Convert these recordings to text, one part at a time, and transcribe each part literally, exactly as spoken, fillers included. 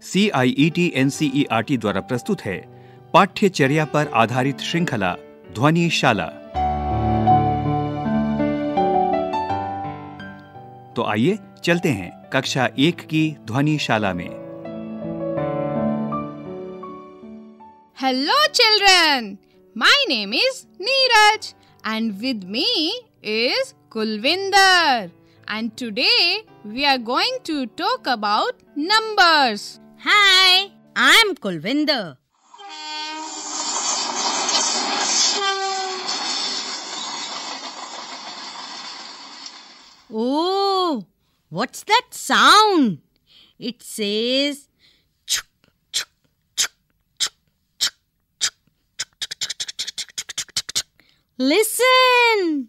C I E T N C E R T द्वारा प्रस्तुत है पाठ्यचर्या पर आधारित श्रृंखला ध्वनिशाला। तो आइए चलते हैं कक्षा एक की ध्वनिशाला में। Hello children, my name is Neeraj and with me is Kulvinder, and today we are going to talk about numbers. Hi, I'm Kulvinder. Oh, what's that sound? It says chuk, chuk, chuk, chuk, chuk, chuk, chuk, chuk, chuk, chuk, chuk. Listen.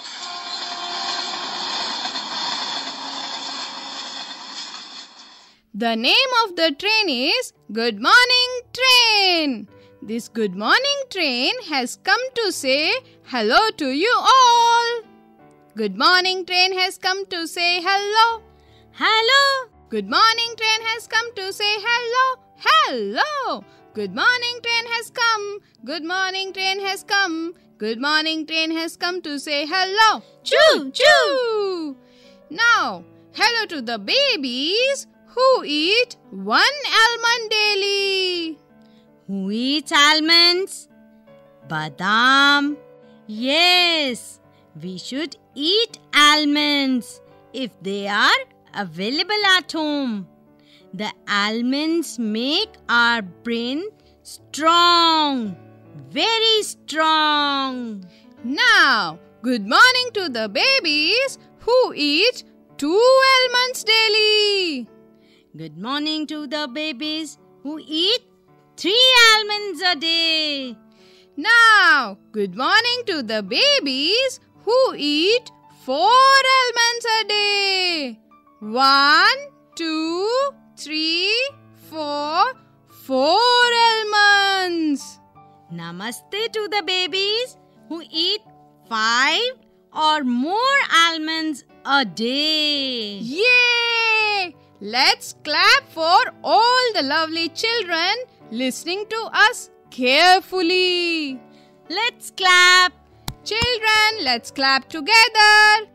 The name of the train is Good Morning Train. This Good Morning Train has come to say hello to you all. Good Morning Train has come to say hello. Hello. Good Morning Train has come to say hello. Hello. Good Morning Train has come. Good Morning Train has come. Good Morning Train has come to say hello. Choo, choo. Now, hello to the babies who eat one almond daily. Who eats almonds? Badam. Yes, we should eat almonds if they are available at home. The almonds make our brain strong, very strong. Now, good morning to the babies who eat two almonds daily. Good morning to the babies who eat three almonds a day. Now, good morning to the babies who eat four almonds a day. One, two, three, four, four almonds. Namaste to the babies who eat five or more almonds a day. Yay! Let's clap for all the lovely children listening to us carefully. Let's clap. Children, let's clap together.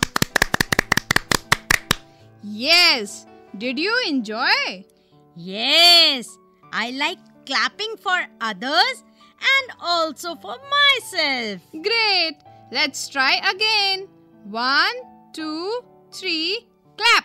Yes, did you enjoy? Yes, I like clapping for others and also for myself. Great, let's try again. One, two, three, clap.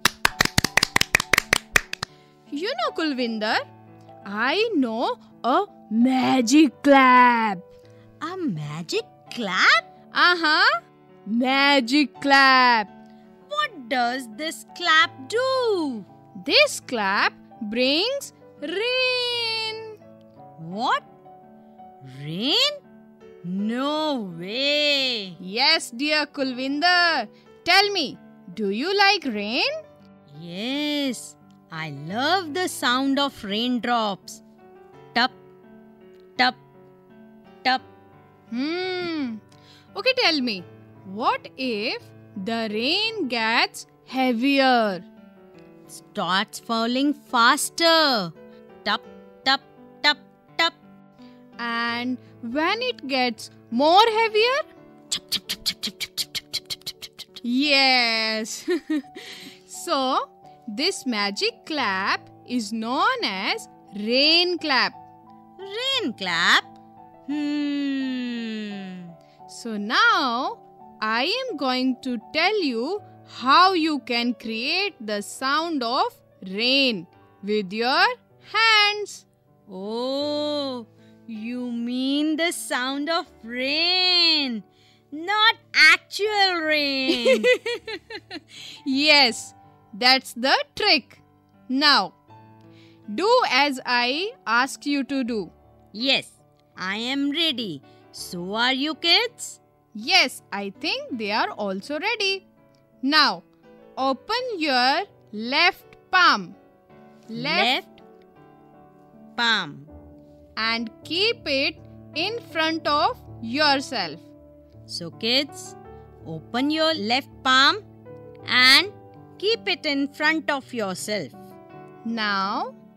You know, Kulvinder, I know a magic clap. A magic clap? Uh-huh, magic clap. What does this clap do? This clap brings rain. What? Rain? No way. Yes, dear Kulvinder. Tell me, do you like rain? Yes, I love the sound of raindrops. Tup, tup, tup. Hmm. Okay, tell me, what if the rain gets heavier? Starts falling faster. Tup, tup, tup, tup. And when it gets more heavier? Chup, chup, chup, chup, chup, chup, chup, chup, chup, chup, chup. Yes. So, this magic clap is known as rain clap. Rain clap? Hmm. So now, I am going to tell you how you can create the sound of rain with your hands. Oh, you mean the sound of rain, not actual rain. Yes, that's the trick. Now, do as I ask you to do. Yes, I am ready. So are you kids? Yes, I think they are also ready. Now, open your left palm. Left palm. And keep it in front of yourself. So kids, open your left palm and keep it in front of yourself. Now,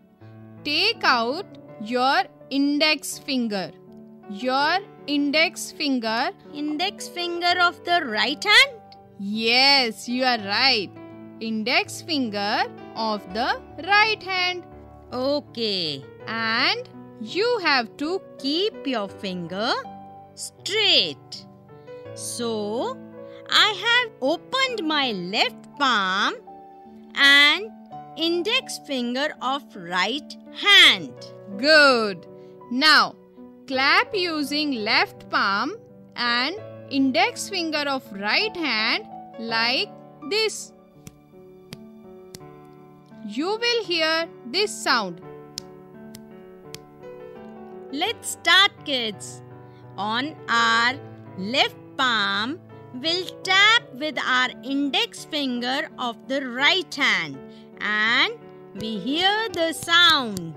take out your index finger. Your index finger. Index finger of the right hand? Yes, you are right. Index finger of the right hand. Okay. And you have to keep your finger straight. So, I have opened my left palm and index finger of right hand. Good. Now, clap using left palm and index finger of right hand like this. You will hear this sound. Let's start, kids. On our left palm, we'll tap with our index finger of the right hand and we hear the sound.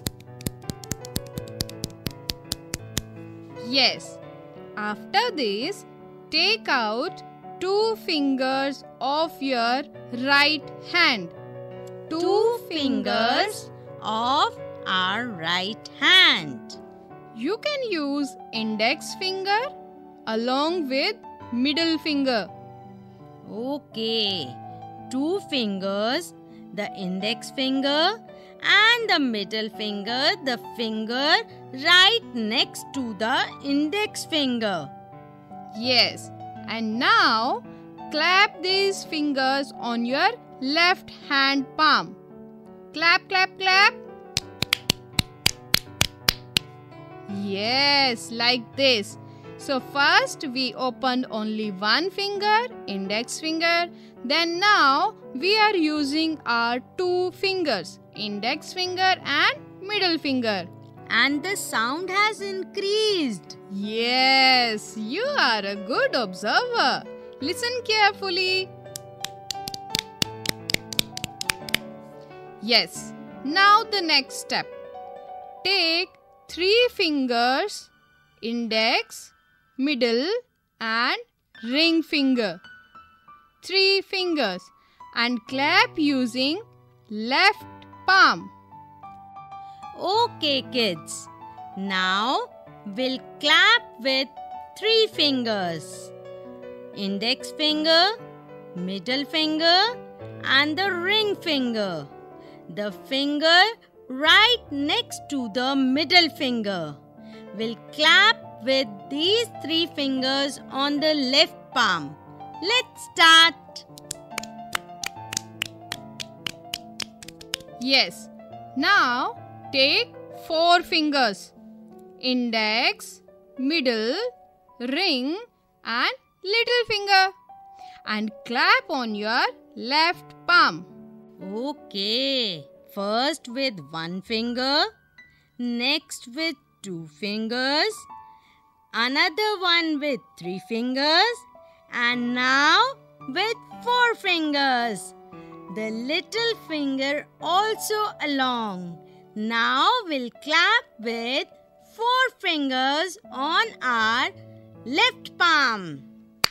Yes. After this, take out two fingers of your right hand. Two, two fingers of our right hand. You can use index finger along with middle finger. Okay. Two fingers, the index finger and the middle finger, the finger right next to the index finger. Yes. And now clap these fingers on your left hand palm. Clap, clap, clap. Yes, like this. So first we opened only one finger, index finger. Then now we are using our two fingers, index finger and middle finger. And the sound has increased. Yes, you are a good observer. Listen carefully. Yes, now the next step. Take three fingers, index, middle and ring finger. Three fingers and clap using left palm. Okay, kids. Now we'll clap with three fingers. Index finger, middle finger and the ring finger. The finger right next to the middle finger. We'll clap with these three fingers on the left palm. Let's start. Yes. Now take four fingers. Index, middle, ring and little finger. And clap on your left palm. Okay. First with one finger. Next with two fingers. Another one with three fingers. And now with four fingers. The little finger also along. Now we'll clap with four fingers on our left palm.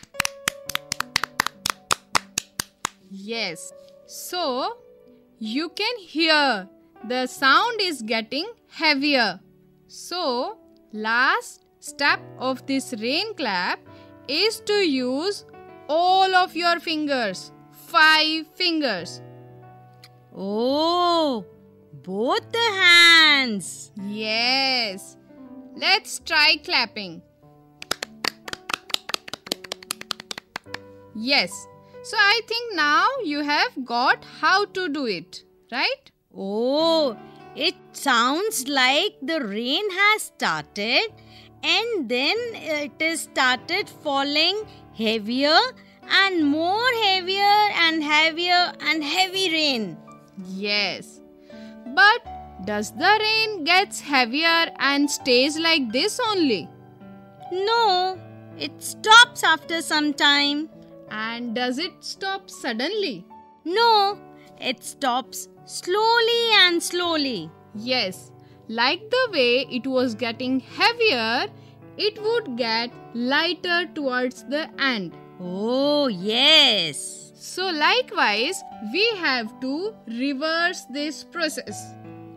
Yes. So, you can hear the sound is getting heavier. So, last step of this rain clap is to use all of your fingers. Five fingers. Oh, both the hands. Yes. Let's try clapping. Yes. So I think now you have got how to do it, right? Oh, it sounds like the rain has started and then it is started falling heavier and more heavier and heavier and heavy rain. Yes. But does the rain gets heavier and stays like this only? No, it stops after some time. And does it stop suddenly? No, it stops slowly and slowly. Yes, like the way it was getting heavier, it would get lighter towards the end. Oh, yes. So likewise, we have to reverse this process.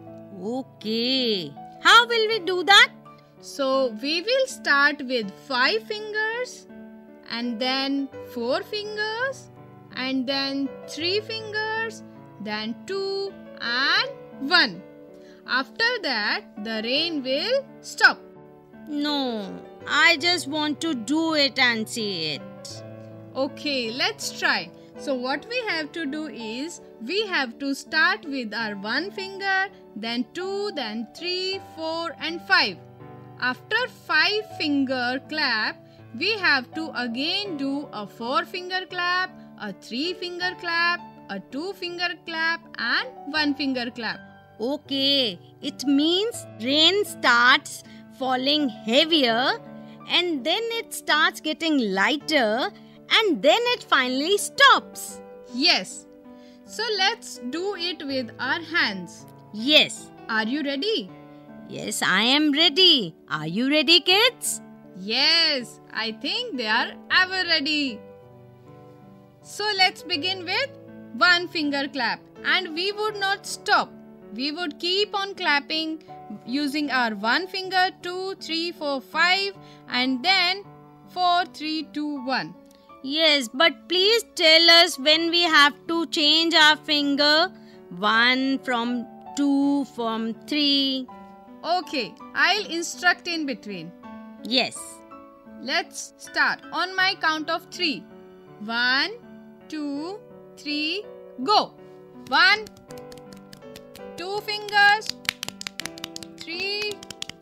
Okay. How will we do that? So we will start with five fingers and then four fingers and then three fingers, then two and one. After that, the rain will stop. No, I just want to do it and see it. Okay, let's try. So what we have to do is, we have to start with our one finger, then two, then three, four and five. After five finger clap, we have to again do a four finger clap, a three finger clap, a two finger clap and one finger clap. Okay, it means rain starts falling heavier and then it starts getting lighter and then it finally stops. Yes. So let's do it with our hands. Yes. Are you ready? Yes, I am ready. Are you ready, kids? Yes, I think they are ever ready. So let's begin with one finger clap and we would not stop. We would keep on clapping using our one finger, two, three, four, five and then four, three, two, one. Yes, but please tell us when we have to change our finger. One from two from three. Okay, I'll instruct in between. Yes. Let's start on my count of three. One, two, three, go. One, two fingers, three,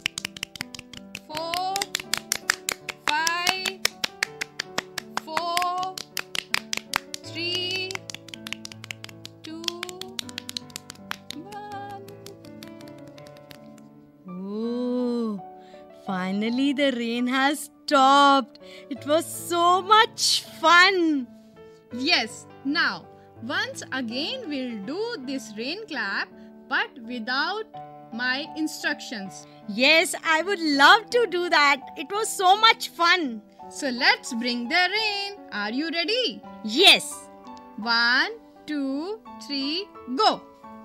four, five, four, three, two, one. Oh, finally the rain has stopped. It was so much fun. Yes, now once again we'll do this rain clap but without my instructions. Yes, I would love to do that. It was so much fun. So let's bring the rain. Are you ready? Yes. One, two, three, go.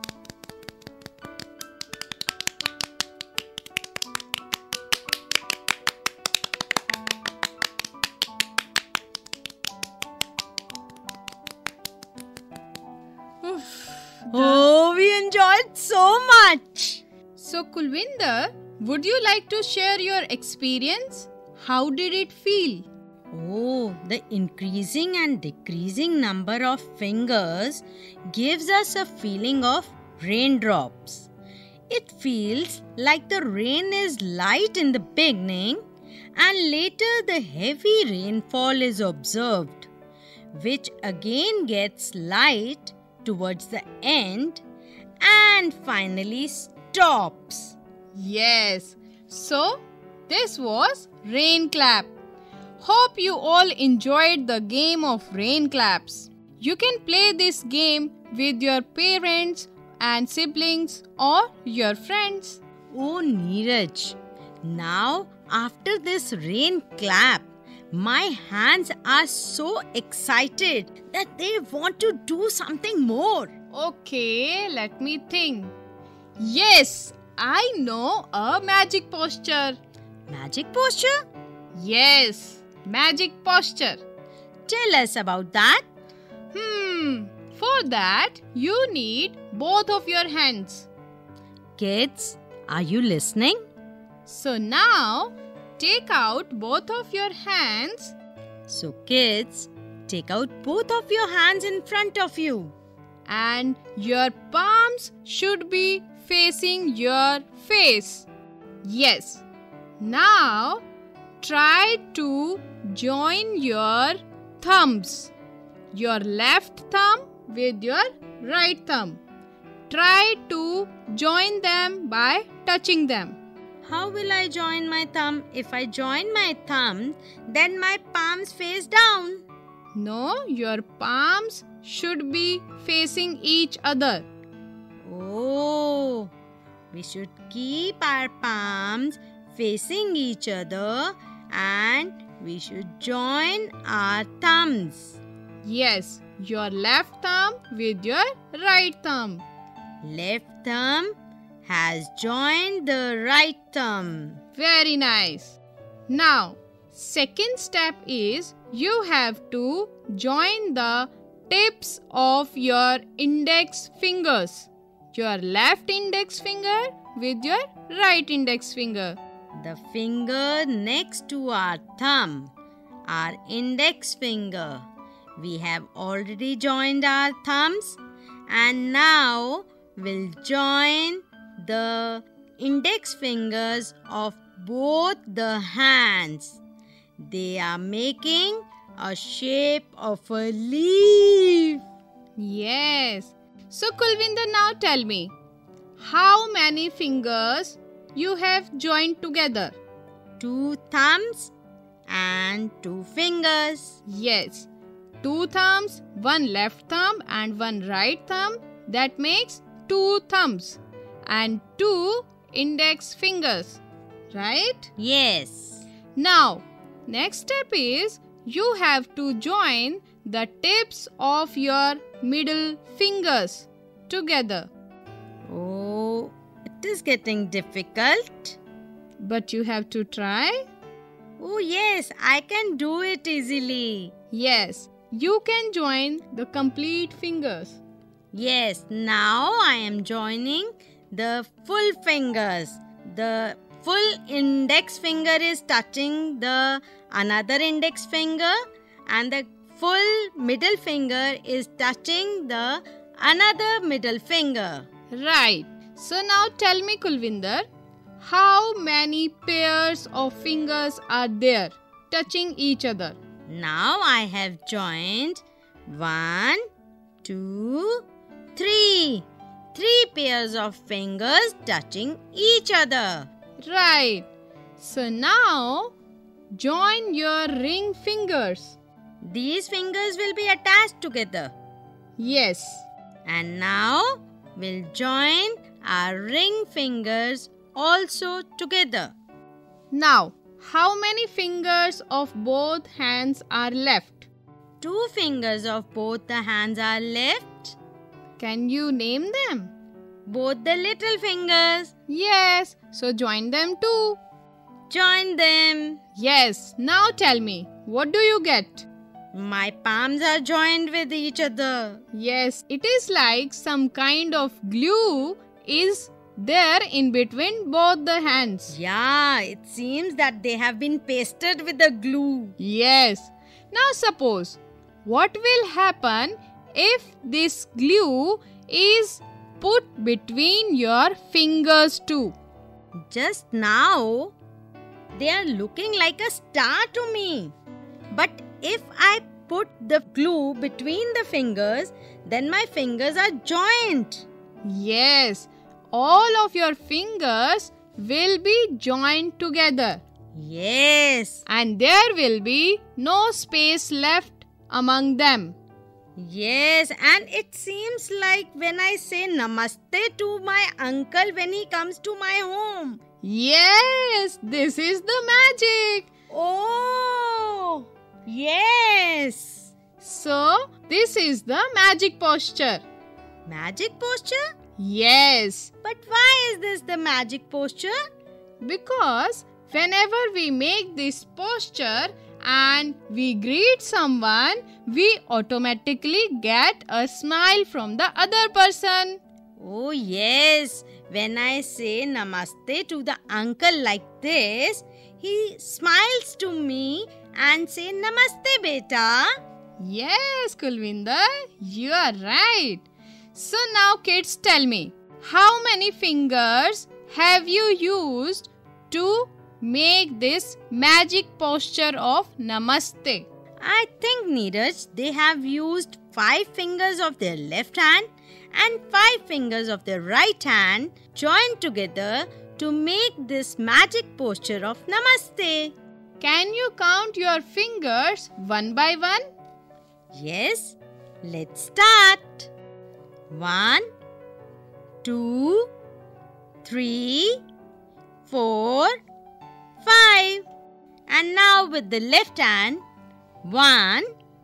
Oh, we enjoyed so much. So Kulwinder, would you like to share your experience? How did it feel? Oh, the increasing and decreasing number of fingers gives us a feeling of raindrops. It feels like the rain is light in the beginning and later the heavy rainfall is observed, which again gets light towards the end and finally stops. Yes, so this was rain clap. Hope you all enjoyed the game of rain claps. You can play this game with your parents and siblings or your friends. Oh, Neeraj, now after this rain clap, my hands are so excited that they want to do something more. Okay, let me think. Yes, I know a magic posture. Magic posture? Yes, magic posture. Tell us about that. Hmm, for that you need both of your hands. Kids, are you listening? So now take out both of your hands. So kids, take out both of your hands in front of you. And your palms should be facing your face. Yes. Now try to join your thumbs. Your left thumb with your right thumb. Try to join them by touching them. How will I join my thumb? If I join my thumb, then my palms face down. No, your palms should be facing each other. Oh, we should keep our palms facing each other and we should join our thumbs. Yes, your left thumb with your right thumb. Left thumb has joined the right thumb. Very nice. Now, second step is you have to join the tips of your index fingers. Your left index finger with your right index finger. The finger next to our thumb, our index finger. We have already joined our thumbs, and now we'll join the index fingers of both the hands. They are making a shape of a leaf. Yes. So Kulvinder, now tell me, how many fingers you have joined together? Two thumbs and two fingers. Yes. Two thumbs, one left thumb and one right thumb. That makes two thumbs and two index fingers. Right? Yes. Now, next step is you have to join the tips of your middle fingers together. Oh, it is getting difficult. But you have to try. Oh yes, I can do it easily. Yes, you can join the complete fingers. Yes, now I am joining the full fingers. The full index finger is touching the another index finger, and the full middle finger is touching the another middle finger. Right. So now tell me, Kulvinder, how many pairs of fingers are there touching each other? Now I have joined one, two, three. Three pairs of fingers touching each other. Right. So now join your ring fingers. These fingers will be attached together. Yes. And now we'll join our ring fingers also together. Now, how many fingers of both hands are left? Two fingers of both the hands are left. Can you name them? Both the little fingers. Yes. So join them too. Join them. Yes. Now tell me, what do you get? My palms are joined with each other. Yes, it is like some kind of glue is there in between both the hands. Yeah, it seems that they have been pasted with the glue. Yes. Now suppose, what will happen if this glue is put between your fingers too? Just now, they are looking like a star to me. But if I put the glue between the fingers, then my fingers are joined. Yes, all of your fingers will be joined together. Yes. And there will be no space left among them. Yes, and it seems like when I say namaste to my uncle when he comes to my home. Yes, this is the magic. Oh, yes. So, this is the magic posture. Magic posture? Yes. But why is this the magic posture? Because whenever we make this posture and we greet someone, we automatically get a smile from the other person. Oh yes, when I say namaste to the uncle like this, he smiles to me and say namaste beta. Yes, Kulvinder, you are right. So now kids, tell me, how many fingers have you used to make this magic posture of namaste? I think, Neeraj, they have used five fingers of their left hand and five fingers of their right hand joined together to make this magic posture of namaste. Can you count your fingers one by one? Yes, let's start. One, two, three, four, five. And now with the left hand, one,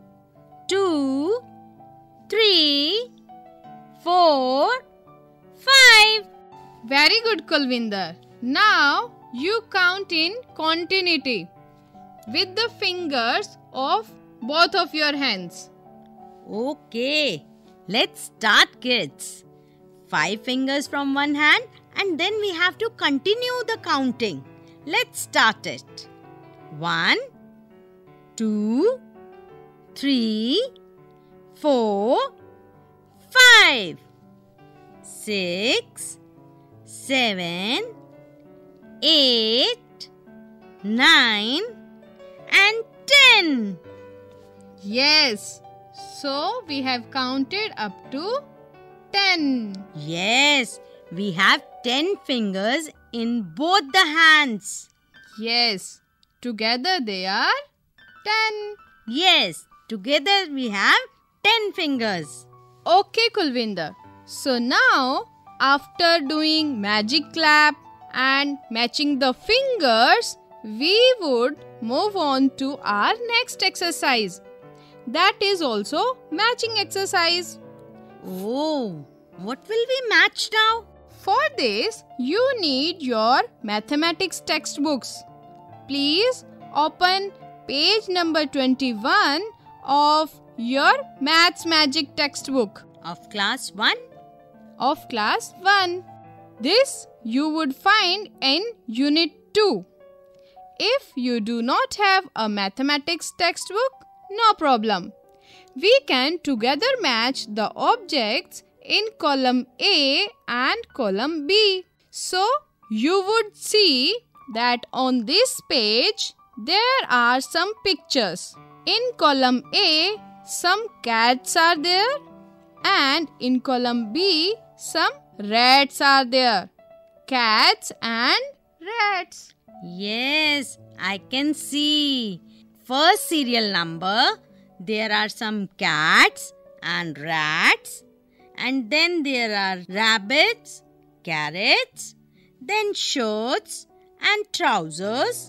two, three, four, five. Very good, Kulvinder. Now you count in continuity with the fingers of both of your hands. Okay, let's start, kids. Five fingers from one hand and then we have to continue the counting. Let's start it. One, two, three, four, five, six, seven, eight, nine, and ten. Yes. So we have counted up to ten. Yes, we have ten fingers in both the hands. Yes. Together they are ten. Yes, together we have ten fingers. Okay, Kulvinder. So now, after doing magic clap and matching the fingers, we would move on to our next exercise. That is also matching exercise. Oh, what will we match now? For this, you need your mathematics textbooks. Please open page number twenty-one of your Maths Magic textbook Of class one? of class one. This you would find in unit two. If you do not have a mathematics textbook, no problem. We can together match the objects in column A and column B. So, you would see that on this page, there are some pictures. In column A, some cats are there, and in column B, some rats are there. Cats and rats. Yes, I can see. First serial number, there are some cats and rats. And then there are rabbits, carrots, then shirts and trousers,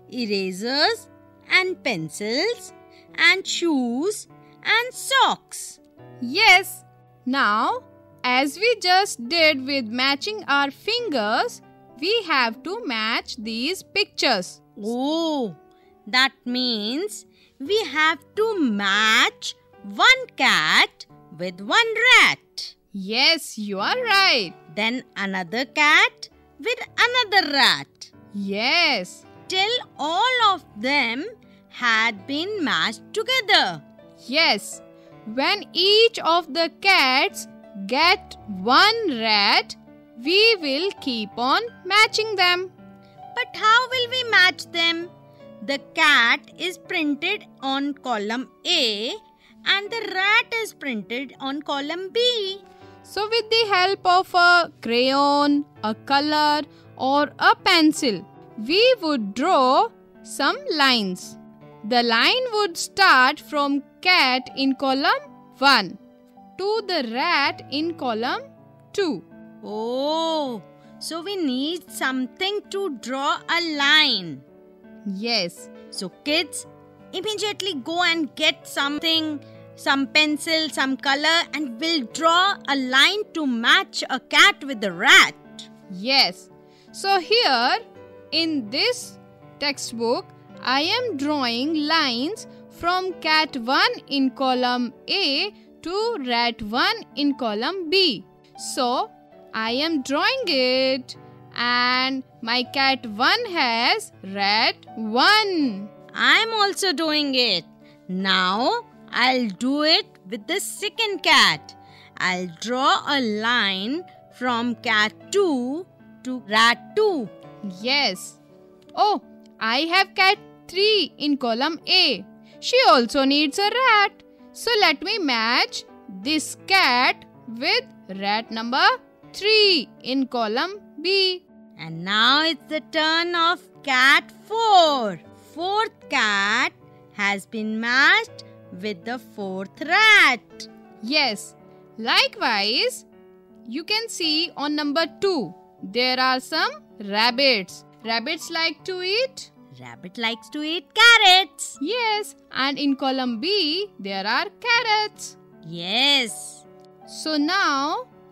erasers and pencils, and shoes and socks. Yes. Now, as we just did with matching our fingers, we have to match these pictures. Oh, that means we have to match one cat with one rat. Yes, you are right. Then another cat with another rat. Yes. Till all of them had been matched together. Yes. When each of the cats get one rat, we will keep on matching them. But how will we match them? The cat is printed on column A and the rat is printed on column B. So with the help of a crayon, a color or a pencil, we would draw some lines. The line would start from cat in column one to the rat in column two. Oh, so we need something to draw a line. Yes. So kids, immediately go and get something, some pencil, some color, and we'll draw a line to match a cat with the rat. Yes. So here in this textbook, I am drawing lines from cat one in column A to rat one in column B. So I am drawing it and my cat one has rat one. I'm also doing it. Now I'll do it with the second cat. I'll draw a line from cat two to rat two. Yes. Oh, I have cat three in column A. She also needs a rat. So let me match this cat with rat number three in column B. And now it's the turn of cat four. Fourth cat has been matched with the fourth rat. Yes. Likewise, you can see on number two, there are some rabbits. Rabbits like to eat? Rabbit likes to eat carrots. Yes. And in column B, there are carrots. Yes. So now,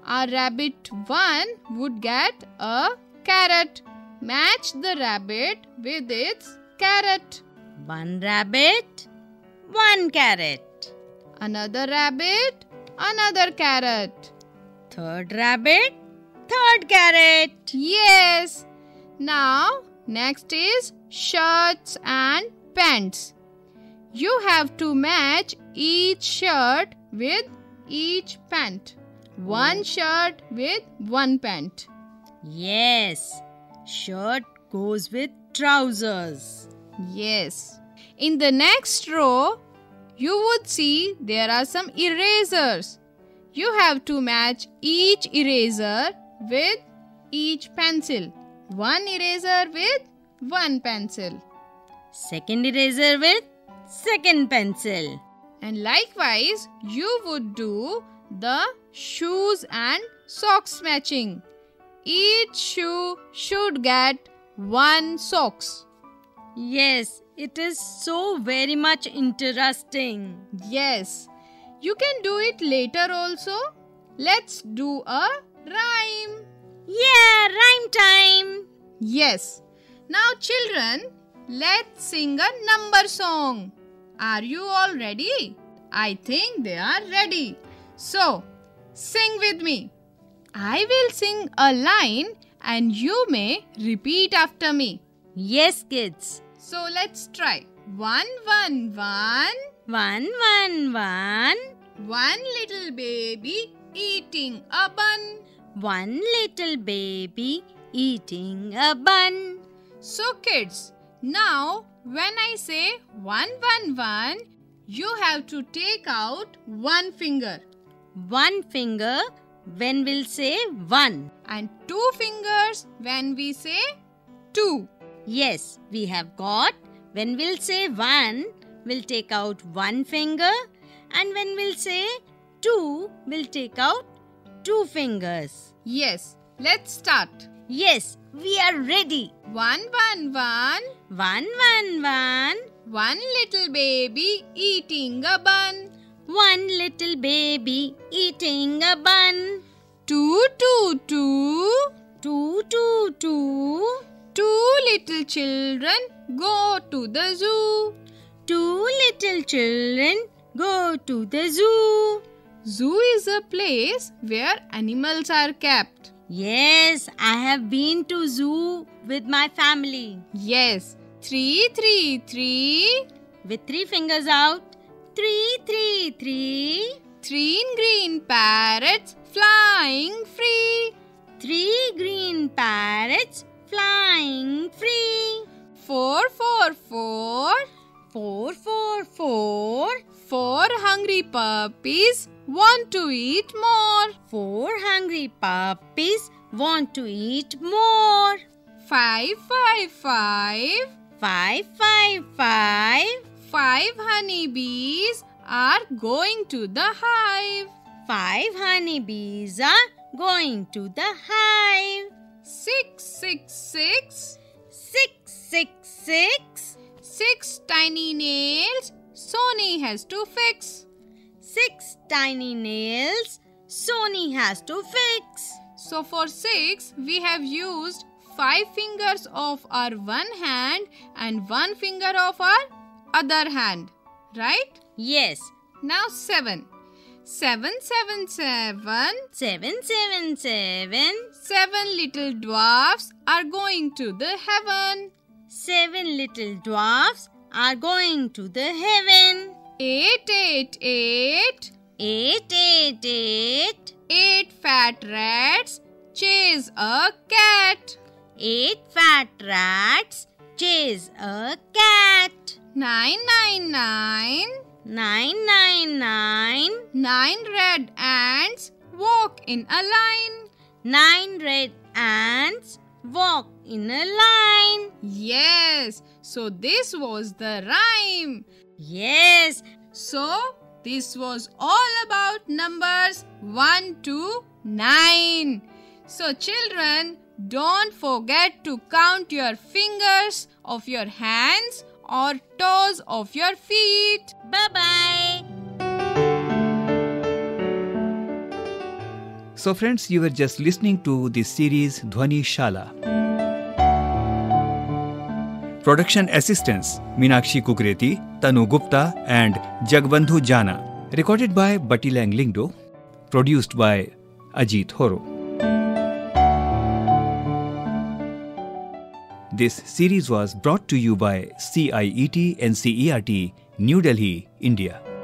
our rabbit one would get a carrot. Match the rabbit with its carrot. One rabbit, one carrot. Another rabbit, another carrot. Third rabbit, third carrot. Yes. Now, next is shirts and pants. You have to match each shirt with each pant. One shirt with one pant. Yes, shirt goes with trousers. Yes. In the next row, you would see there are some erasers. You have to match each eraser with each pencil. One eraser with one pencil. Second eraser with second pencil. And likewise, you would do the shoes and socks matching. Each shoe should get one socks. Yes, it is so very much interesting. Yes, you can do it later also. Let's do a rhyme. Yeah, rhyme time. Yes. Now children, let's sing a number song. Are you all ready? I think they are ready. So, sing with me. I will sing a line and you may repeat after me. Yes, kids. So let's try. One, one, one. One, one, one. One little baby eating a bun. One little baby eating a bun. So kids, now when I say one, one, one, you have to take out one finger. One finger when we'll say one. And two fingers when we say two. Yes, we have got when we'll say one, we'll take out one finger, and when we'll say two, we'll take out two fingers. Yes, let's start. Yes, we are ready. One, one, one. One, one, one. One little baby eating a bun. One little baby eating a bun. Two, two, two. Two, two, two. Two little children go to the zoo. Two little children go to the zoo. Zoo is a place where animals are kept. Yes, I have been to zoo with my family. Yes. Three, three, three. With three fingers out. Three, three, three. Three green parrots flying free. Three green parrots flying free. Four, four, four. Four, four, four. Four hungry puppies want to eat more. Four hungry puppies want to eat more. Five, five, five. Five, five, five. Five honeybees are going to the hive. Five honeybees are going to the hive. Six, six, six. Six, six, six. Six tiny nails Sony has to fix. Six tiny nails Sony has to fix. So for six, we have used five fingers of our one hand and one finger of our other hand. Right? Yes. Now seven. Seven, seven, seven. Seven, seven, seven. Seven little dwarfs are going to the heaven. Seven little dwarfs are going to the heaven. Eight, eight, eight. Eight, eight, eight. Eight fat rats chase a cat. Eight fat rats chase a cat. Nine, nine, nine. Nine, nine, nine. Nine red ants walk in a line. Nine red ants walk in a line. Yes, so this was the rhyme. Yes. So, this was all about numbers one to nine. So, children, don't forget to count your fingers of your hands or toes of your feet. Bye-bye. So friends, you were just listening to the series Dhwani Shala. Production assistants Meenakshi Kukreti, Tanu Gupta and Jagbandhu Jana. Recorded by Batilang Lingdo. Produced by Ajit Horo. This series was brought to you by C I E T N C E R T, New Delhi, India.